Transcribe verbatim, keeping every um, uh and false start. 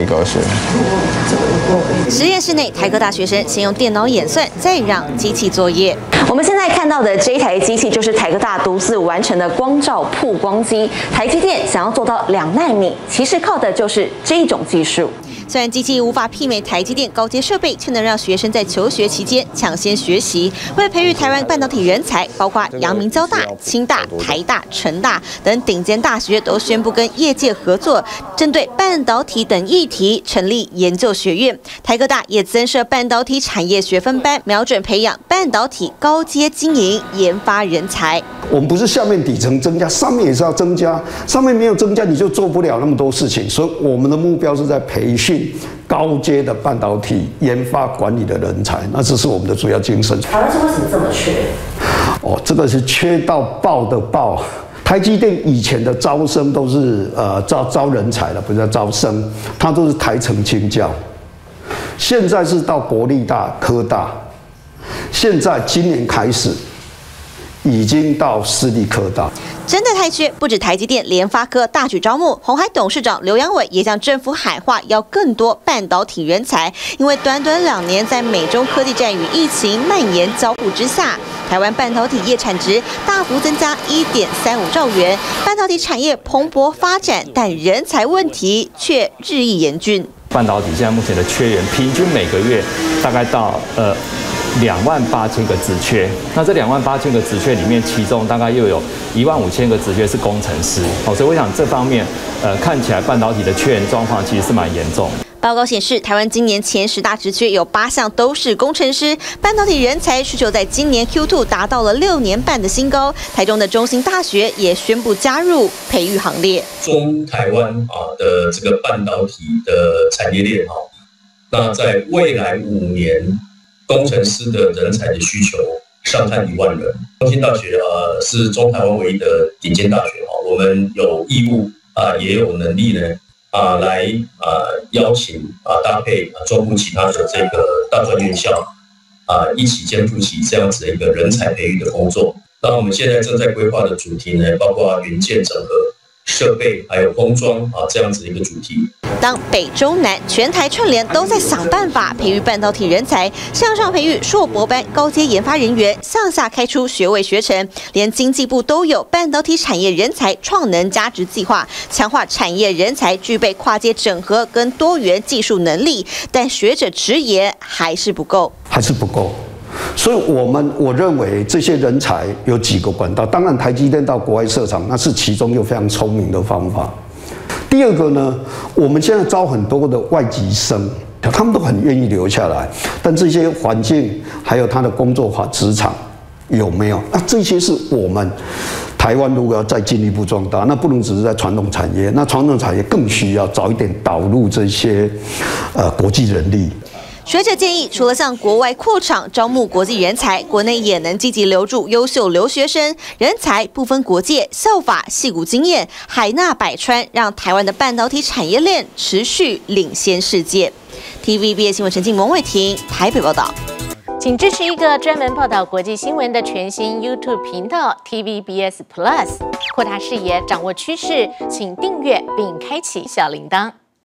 高兴。 实验室内，台科大学生先用电脑演算，再让机器作业。 我们现在看到的这一台机器，就是台科大独自完成的光照曝光机。台积电想要做到两奈米，其实靠的就是这种技术。 虽然机器无法媲美台积电高阶设备，却能让学生在求学期间抢先学习。为了培育台湾半导体人才，包括阳明交大、清大、台大、成大等顶尖大学都宣布跟业界合作，针对半导体等议题成立研究学院。台科大也增设半导体产业学分班，瞄准培养半导体高阶经营研发人才。 我们不是下面底层增加，上面也是要增加。上面没有增加，你就做不了那么多事情。所以我们的目标是在培训 高阶的半导体研发管理的人才，那这是我们的主要精神。 台湾是为什么这么缺？ 哦，这个是缺到爆的爆。台积电以前的招生都是呃招招人才了，不是叫招生，它都是台成清教。现在是到国立大、科大，现在今年开始已经到私立科大。 真的太缺，不止台积电、联发科大举招募，鸿海董事长刘扬伟也向政府喊话，要更多半导体人才。因为短短两年，在美中科技战与疫情蔓延交互之下，台湾半导体业产值大幅增加一点三五兆元，半导体产业蓬勃发展，但人才问题却日益严峻。 半导体现在目前的缺员，平均每个月大概到呃。 两万八千个职缺，那这两万八千个职缺里面，其中大概又有一万五千个职缺是工程师，哦，所以我想这方面，呃，看起来半导体的缺员状况其实是蛮严重的。 报告显示，台湾今年前十大职缺有八项都是工程师，半导体人才需求在今年 Q 二 达到了六年半的新高。台中的中兴大学也宣布加入培育行列。 中台湾啊的这个半导体的产业链哈，那在未来五年，工程师的人才的需求上看一万人。中兴大学呃是中台湾唯一的顶尖大学哈，我们有义务啊、呃、也有能力呢。 啊，来啊，邀请啊，搭配啊，中部其他的这个大专院校啊，一起肩负起这样子的一个人才培育的工作。那我们现在正在规划的主题呢，包括元件整合、设备还有封装啊这样子的一个主题。 当北中南全台串联都在想办法培育半导体人才，向上培育硕博班高阶研发人员，向下开出学位学程，连经济部都有半导体产业人才创能加值计划，强化产业人才具备跨界整合跟多元技术能力，但学者直言还是不够， 还是不够。 所以，我们我认为这些人才有几个管道。当然，台积电到国外设厂，那是其中一个非常聪明的方法。第二个呢，我们现在招很多的外籍生，他们都很愿意留下来，但这些环境还有他的工作法职场有没有？那这些是我们台湾如果要再进一步壮大，那不能只是在传统产业，那传统产业更需要早一点导入这些呃国际人力。 学者建议，除了向国外扩厂招募国际人才，国内也能积极留住优秀留学生。人才不分国界，效法矽谷经验，海纳百川，让台湾的半导体产业链持续领先世界。T V B S 新闻陈静、蒙伟婷台北报道。 请支持一个专门报道国际新闻的全新 YouTube 频道 T V B S Plus， 扩大视野，掌握趋势，请订阅并开启小铃铛。